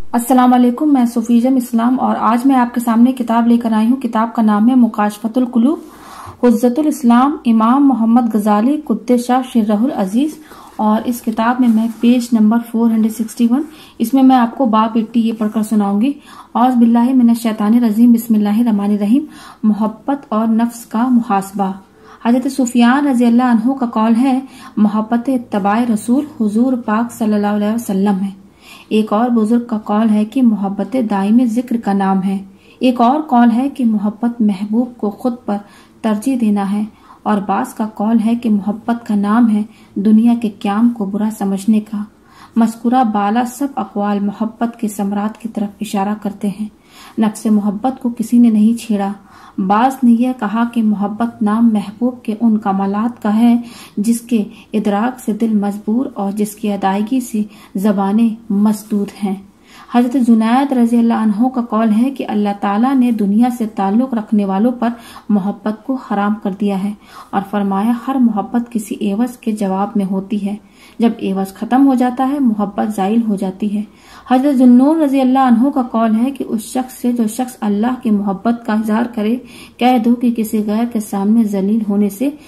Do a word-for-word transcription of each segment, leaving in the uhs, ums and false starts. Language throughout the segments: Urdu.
अस्सलाम वालेकुम, मैं सुफीजम इस्लाम और आज मैं आपके सामने किताब लेकर आई हूँ। किताब का नाम है मुकाशफतुल कुलूब, हुज्जतुल इस्लाम, इमाम मोहम्मद गजाली कुद्दसा सिर्रहुल अजीज। और इस किताब में मैं पेज नंबर चार सौ इकसठ, इसमें मैं आपको बाब एट्टी ये पढ़कर सुनाऊंगी। औज़ बिल्लाहि मिनश शैतानिर रजीम, बिस्मिल्लाहिर रहमानिर रहीम। मोहब्बत और नफ्स का मुहासबा। हजरत सुफियान रज़ी अल्लाह अन्हु का कौल है, मोहब्बत इत्तबाए रसूल हुजूर पाक सल्लल्लाहु अलैहि वसल्लम है। एक और बुजुर्ग का कौल है कि मोहब्बत दाइम जिक्र का नाम है। एक और कौल है कि मोहब्बत महबूब को खुद पर तरजीह देना है। और बास का कौल है कि मोहब्बत का नाम है दुनिया के क्याम को बुरा समझने का। मस्कुरा बाला सब अक़वाल मोहब्बत के सम्राट की तरफ इशारा करते हैं। नफ्स मोहब्बत को किसी ने नहीं छेड़ा। बास ने यह कहा कि मोहब्बत नाम महबूब के उन कमालात का है जिसके इदराक से दिल मजबूर और जिसकी अदायगी से ज़बानें मसदूद हैं। हजरत जुनैद रज़ी अल्लाह अन्हु का कौल है कि अल्लाह ताला ने दुनिया से ताल्लुक रखने वालों पर मोहब्बत को हराम कर दिया है और फरमाया, हर मोहब्बत किसी एवज के जवाब में होती है। जब एवज खत्म हो जाता है मोहब्बत ज़ाइल हो जाती है। हजरत जुन्नून रज़ी अल्लाह अन्हु का कौल है कि उस शख्स से जो शख्स अल्लाह की मोहब्बत का इज़हार करे, कह दो कि किसी गैर के सामने जलील होने से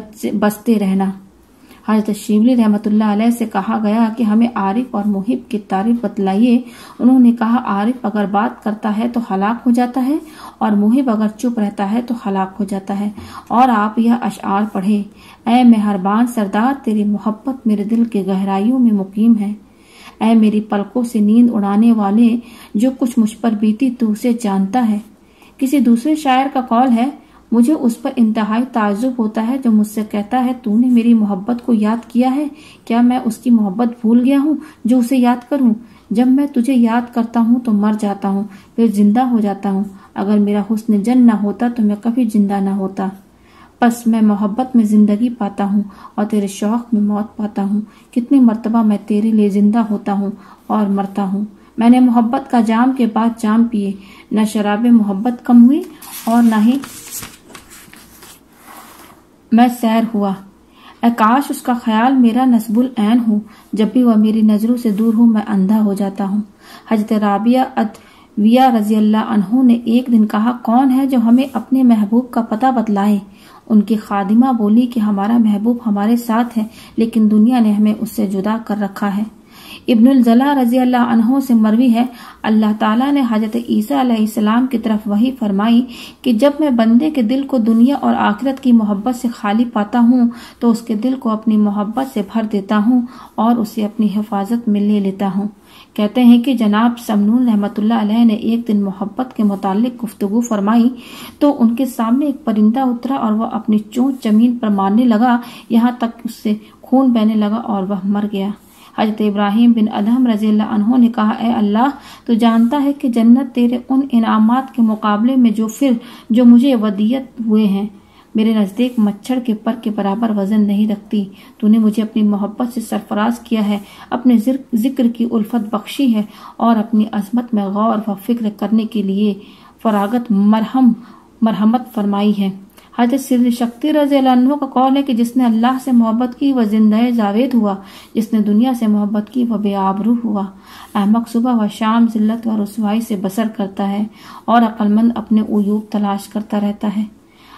बचते रहना। हजरत शिबली रहमतुल्लाह अलैह से कहा गया कि हमें आरिफ और मुहिब की तारीफ बतलाइए। उन्होंने कहा, आरिफ अगर बात करता है तो हलाक हो जाता है और मुहिब अगर चुप रहता है तो हलाक हो जाता है। और आप यह अशआर पढ़े, ऐ मेहरबान सरदार, तेरी मोहब्बत मेरे दिल के गहराइयों में मुकीम है। ऐ मेरी पलकों से नींद उड़ाने वाले, जो कुछ मुझ पर बीती तू उसे जानता है। किसी दूसरे शायर का कौल है, मुझे उस पर इंतहाई ताज्जुब होता है जो मुझसे कहता है, तूने मेरी मोहब्बत को याद किया है? क्या मैं उसकी मोहब्बत भूल गया हूँ जो उसे याद करूँ? जब मैं तुझे याद करता हूँ तो मर जाता हूँ, फिर जिंदा हो जाता हूँ। अगर मेरा हुस्न जन न होता तो मैं कभी जिंदा न होता। बस मैं मोहब्बत में जिंदगी पाता हूँ और तेरे शौक में मौत पाता हूँ। कितनी मर्तबा मैं तेरे लिए जिंदा होता हूँ और मरता हूँ। मैंने मोहब्बत का जाम के बाद जाम पिए, न शराब मोहब्बत कम हुई और न ही मैं सैर हुआ। काश उसका ख्याल मेरा नस्बुल ऐन हो, जब भी वह मेरी नजरों से दूर हो मैं अंधा हो जाता हूँ। हजरत राबिया अदविया रज़ी अल्लाह अन्हु ने एक दिन कहा, कौन है जो हमें अपने महबूब का पता बतलाए? उनकी खादिमा बोली कि हमारा महबूब हमारे साथ है, लेकिन दुनिया ने हमें उससे जुदा कर रखा है। इब्नुल जला रज़ी अल्लाह अन्हु से मरवी है, अल्लाह ताला ने हजरत ईसा अलैहिस्सलाम की तरफ वही फरमाई कि जब मैं बंदे के दिल को दुनिया और आखिरत की मोहब्बत से खाली पाता हूँ तो उसके दिल को अपनी मोहब्बत से भर देता हूँ और उसे अपनी हिफाजत में ले लेता हूँ। कहते हैं कि जनाब समनून रहमतुल्लाह अलैह ने एक दिन मोहब्बत के मुतालिक गुफ्तगू फरमाई तो उनके सामने एक परिंदा उतरा और वह अपनी चोंच जमीन पर मारने लगा, यहाँ तक उससे खून बहने लगा और वह मर गया। हजरत इब्राहिम बिन अदहम रज़ी अल्लाह अन्हु ने कहा, ए अल्लाह, तो जानता है कि जन्नत तेरे उन इनामात के मुकाबले में जो फिर जो मुझे वदियत हुए हैं मेरे नज़दीक मच्छर के पर के बराबर वजन नहीं रखती। तूने मुझे अपनी मोहब्बत से सरफराज किया है, अपने जिक्र की उल्फत बख्शी है और अपनी अजमत में गौर व फिक्र करने के लिए फरागत मरहम मरहमत फरमाई है। हजरत सिर शक्ति रज़ी अल्लाह अन्हु का कौल है कि जिसने अल्लाह से मोहब्बत की वह जिंदा जावेद हुआ, जिसने दुनिया से मोहब्बत की वह बेआबरू हुआ। अहमक सुबह व शाम जिल्लत व रुसवाई से बसर करता है और अक्लमंद अपने उयूब तलाश करता रहता है।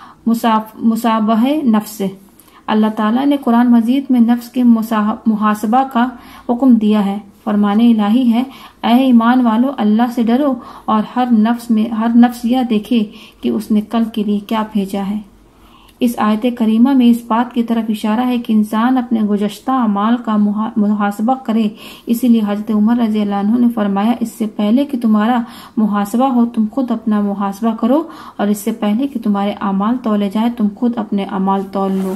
मुसाबह नफ्स, अल्लाह ताला ने कुरान मजीद में नफ्स के मुहासबा का हुक्म दिया है। फरमाने इलाही है, ऐ ईमान वालो, अल्लाह से डरो और हर नफ्स में हर नफ्स यह देखे कि उसने कल के लिए क्या भेजा है। इस आयत करीमा में इस बात की तरफ इशारा है कि इंसान अपने गुज़श्ता अमाल का मुहासबा करे। इसीलिए हजरत उमर रज़ी अल्लाह अन्हु ने फरमाया, इससे पहले कि तुम्हारा मुहासबा हो तुम खुद अपना मुहासबा करो और इससे पहले कि तुम्हारे अमाल तौले जाए तुम खुद अपने अमाल तौल लो।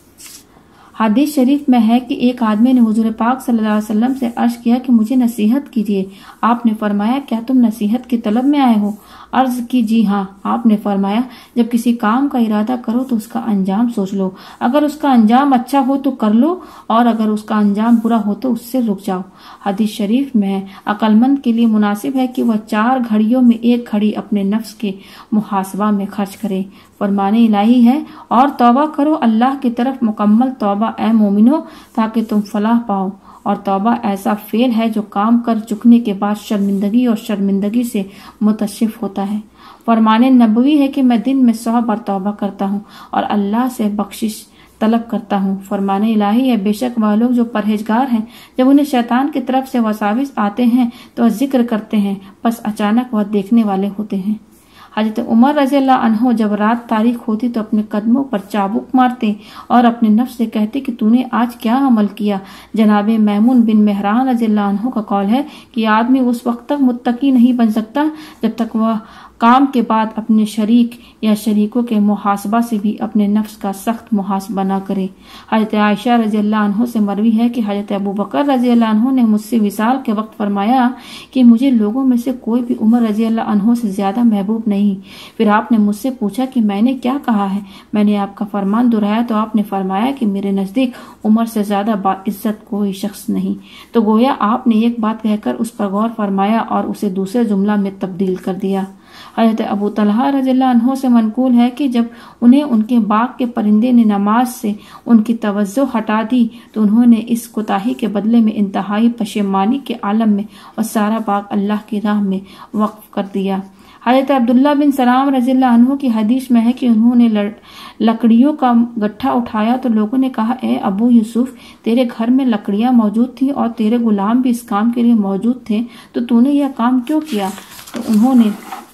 हदीस शरीफ में है कि एक आदमी ने हुजूर पाक सल्लल्लाहु अलैहि वसल्लम से अर्ज किया कि मुझे नसीहत कीजिए। आपने फरमाया, क्या तुम नसीहत की तलब में आए हो? अर्ज की, जी हाँ। आपने फरमाया, जब किसी काम का इरादा करो तो उसका अंजाम सोच लो। अगर उसका अंजाम अच्छा हो तो कर लो और अगर उसका अंजाम बुरा हो तो उससे रुक जाओ। हदीस शरीफ में अक्लमंद के लिए मुनासिब है कि वह चार घड़ियों में एक घड़ी अपने नफ्स के मुहासबा में खर्च करे। फरमाने इलाही है, और तौबा करो अल्लाह की तरफ मुकम्मल तौबा ए मोमिनो, ताकि तुम फलाह पाओ اور توبہ ایسا فعل ہے جو کام کر چکنے کے بعد شرمندگی اور شرمندگی سے متصف ہوتا ہے۔ فرمان نبوی ہے کہ میں دن میں سو بار توبہ کرتا ہوں اور اللہ سے بخشش طلب کرتا ہوں۔ فرمان الہی ہے، بے شک وہ لوگ جو پرہیزگار ہیں جب انہیں شیطان کی طرف سے وساوس آتے ہیں تو وہ ذکر کرتے ہیں، بس اچانک وہ دیکھنے والے ہوتے ہیں۔ حضرت عمر رضی اللہ عنہ جب رات تاریک ہوتی تو اپنے قدموں پر چابک مارتے اور اپنے نفس سے کہتے کہ تو نے آج کیا عمل کیا۔ جناب میمون بن مہران رضی اللہ عنہ کا قول ہے کہ آدمی اس وقت تک متقی نہیں بن سکتا جب تک وہ کام کے بعد اپنے شریک یا شریکوں کے محاسبہ سے بھی اپنے نفس کا سخت محاسبہ نہ کرے۔ حضرت عائشہ رضی اللہ عنہ سے مروی ہے کہ حضرت ابو بکر رضی اللہ عنہ نے مجھ سے وصال کے وقت فرمایا کہ مجھے لوگوں میں سے کوئی بھی عمر رضی اللہ عنہ سے زیادہ محبوب نہیں۔ پھر آپ نے مجھ سے پوچھا کہ میں نے کیا کہا ہے؟ میں نے آپ کا فرمان دہرایا تو آپ نے فرمایا کہ میرے نزدیک عمر سے زیادہ باعزت کوئی شخص نہیں۔ تو گویا آپ نے ایک بات کہہ کر اس پر غور فرمایا اور اسے دوسرے جملہ میں تبدیل کر دیا۔ حضرت ابو طلحہ رضی اللہ عنہ سے منقول ہے کہ جب انہیں ان کے باغ کے پرندے نے نماز سے ان کی توجہ ہٹا دی تو انہوں نے اس کوتاہی کے بدلے میں انتہائی پشیمانی کے عالم میں اور سارا باغ اللہ کی راہ میں وقف کر دیا۔ حضرت عبداللہ بن سلام رضی اللہ عنہ کی حدیث میں ہے کہ انہوں نے لکڑیوں کا گٹھا اٹھایا تو لوگوں نے کہا، اے ابو یوسف، تیرے گھر میں لکڑیاں موجود تھیں اور تیرے غلام بھی اس کام کے لیے موجود تھے، تو تو نے یہ کام کیوں کیا؟ تو انہوں نے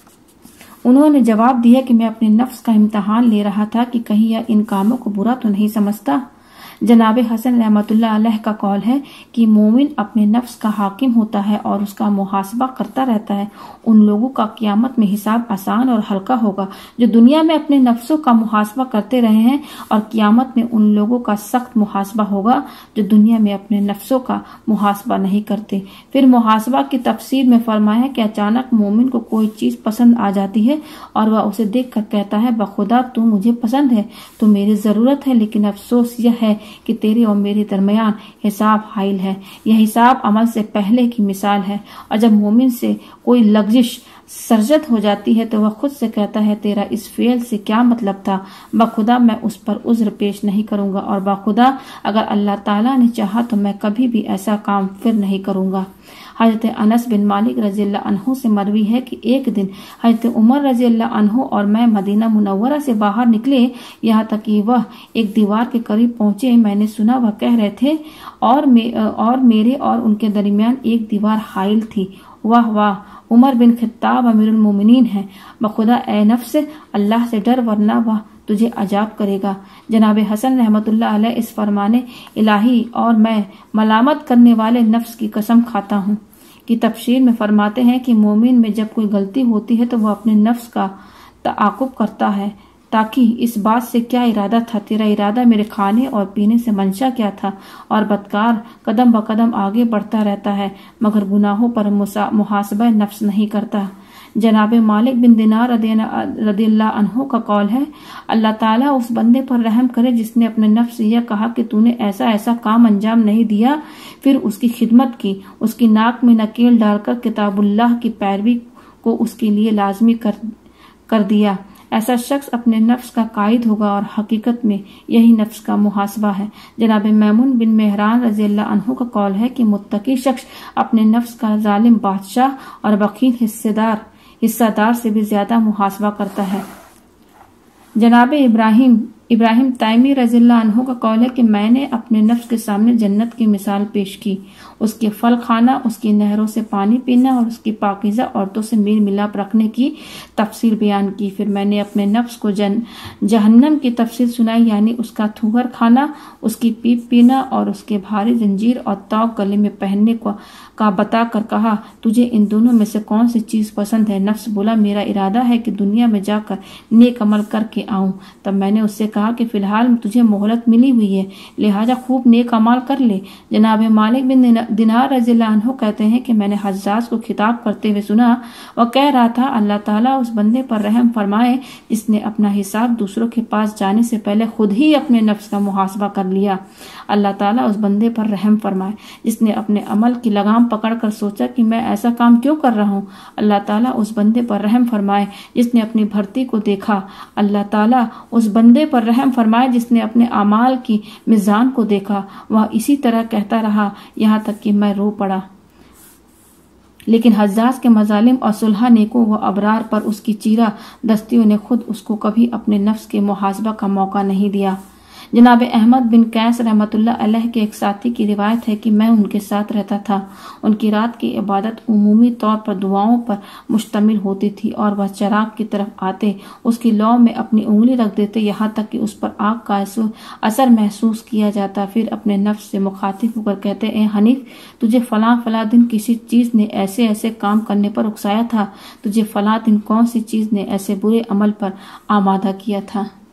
انہوں نے جواب دیا کہ میں اپنے نفس کا امتحان لے رہا تھا کہ کہیں یہ ان کاموں کو برا تو نہیں سمجھتا۔ جناب حسن رحمۃ اللہ علیہ کا قول ہے کہ مومن اپنے نفس کا حاکم ہوتا ہے اور اس کا محاسبہ کرتا رہتا ہے۔ ان لوگوں کا قیامت میں حساب آسان اور ہلکا ہوگا جو دنیا میں اپنے نفسوں کا محاسبہ کرتے رہے ہیں، اور قیامت میں ان لوگوں کا سخت محاسبہ ہوگا جو دنیا میں اپنے نفسوں کا محاسبہ نہیں کرتے۔ پھر محاسبہ کی تفسیر میں فرمایا کہ اچانک مومن کو کوئی چیز پسند آ جاتی ہے اور وہ اسے دیکھ کر کہتا ہے، بخدا تو مجھے پسند ہے، تو میری ضرورت ہے، لیکن افسوس یہ ہے کہ تیرے اور میرے درمیان حساب حائل ہے۔ یہ حساب عمل سے پہلے کی مثال ہے، اور جب مومن سے کوئی لغزش سرزد ہو جاتی ہے تو وہ خود سے کہتا ہے، تیرا اس فعل سے کیا مطلب تھا؟ بخدا میں اس پر عذر پیش نہیں کروں گا، اور بخدا اگر اللہ تعالیٰ نے چاہا تو میں کبھی بھی ایسا کام پھر نہیں کروں گا۔ حضرت انس بن مالک رضی اللہ عنہ سے مروی ہے کہ ایک دن حضرت عمر رضی اللہ عنہ اور میں مدینہ منورہ سے باہر نکلے، یہاں تک کہ وہ ایک دیوار کے قریب پہنچے۔ میں نے سنا وہ کہہ رہے تھے، اور اور میرے اور ان کے درمیان ایک دیوار حائل تھی۔ واہ واہ، عمر بن خطاب امیر المومنین ہیں، بخدا اے نفس اللہ سے ڈر ورنہ وہ تجھے عذاب کرے گا۔ جناب حسن رحمۃ اللہ علیہ اس فرمان الہی اور میں ملامت کرنے والے نفس کی قسم کھاتا ہوں کی تفسیر میں فرماتے ہیں کہ مومن میں جب کوئی غلطی ہوتی ہے تو وہ اپنے نفس کا تعاقب کرتا ہے تاکہ اس بات سے کیا ارادہ تھا، تیرا ارادہ میرے کھانے اور پینے سے منشا کیا تھا، اور بدکار قدم بقدم آگے بڑھتا رہتا ہے مگر گناہوں پر محاسبہ نفس نہیں کرتا۔ جناب مالک بن دینار رضی اللہ عنہ کا قول ہے، اللہ تعالیٰ اس بندے پر رحم کرے جس نے اپنے نفس سے یہ کہا کہ تو نے ایسا ایسا کام انجام نہیں دیا، پھر اس کی خدمت کی، اس کی ناک میں نکیل ڈال کر کتاب اللہ کی پیروی کو اس کے لیے لازمی کر کر دیا۔ ایسا شخص اپنے نفس کا قائد ہوگا، اور حقیقت میں یہی نفس کا محاسبہ ہے۔ جناب میمون بن مہران رضی اللہ عنہ کا قول ہے کہ متقی شخص اپنے نفس کا ظالم بادشاہ اور بخیل حصہ دار حصہ دار سے بھی زیادہ محاسبہ کرتا ہے۔ جناب ابراہیم ابراہیم تیمی رضی اللہ عنہ کا قول ہے کہ میں نے اپنے نفس کے سامنے جنت کی مثال پیش کی، اس کے پھل کھانا، اس کی نہروں سے پانی پینا اور اس کی پاکیزہ عورتوں سے میل ملاپ رکھنے کی تفصیل بیان کی۔ پھر میں نے اپنے نفس کو جن جہنم کی تفصیل سنائی، یعنی اس کا تھوہر کھانا، اس کی پیپ پینا اور اس کے بھاری زنجیر اور توق گلے میں پہننے کو کا بتا کر کہا، تجھے ان دونوں میں سے کون سی چیز پسند ہے؟ نفس بولا، میرا ارادہ ہے کہ دنیا میں جا کر نیک عمل کر کے آؤں۔ تب میں نے اس سے کہا کہ فی الحال تجھے مہلت ملی ہوئی ہے، لہذا خوب نیک عمل کر لے۔ جناب مالک بن دینار رضی اللہ عنہ کہتے ہیں کہ میں نے حجاج کو خطاب کرتے ہوئے سنا، وہ کہہ رہا تھا، اللہ تعالیٰ اس بندے پر رحم فرمائے جس نے اپنا حساب دوسروں کے پاس جانے سے پہلے خود ہی اپنے نفس کا محاسبہ کر لیا۔ اللہ تعالیٰ اس بندے پر رحم فرمائے جس نے اپنے عمل کی لگام پکڑ کر سوچا کہ میں ایسا کام کیوں کر رہا ہوں۔ اللہ تعالیٰ اس بندے پر رحم فرمائے جس نے اپنی بھرتی کو دیکھا۔ اللہ تعالیٰ اس بندے پر پر رحم فرمائے جس نے اپنے اعمال کی میزان کو دیکھا۔ وہ اسی طرح کہتا رہا یہاں تک کہ میں رو پڑا۔ لیکن حجاج کے مظالم اور صلح نیکوں و ابرار پر اس کی چیرہ دستیوں نے خود اس کو کبھی اپنے نفس کے محاسبہ کا موقع نہیں دیا۔ جناب احمد بن قیس رحمۃ اللہ علیہ کے ایک ساتھی کی روایت ہے کہ میں ان کے ساتھ رہتا تھا۔ ان کی رات کی عبادت عمومی طور پر دعاؤں پر مشتمل ہوتی تھی اور وہ چراغ کی طرف آتے اس کی لو میں اپنی انگلی رکھ دیتے یہاں تک کہ اس پر آگ کا اثر محسوس کیا جاتا، پھر اپنے نفس سے مخاطب ہو کر کہتے اے حنیف، تجھے فلاں فلاں دن کسی چیز نے ایسے ایسے کام کرنے پر اکسایا تھا، تجھے فلاں دن کون سی چیز نے ایسے برے عمل پر آمادہ کیا تھا۔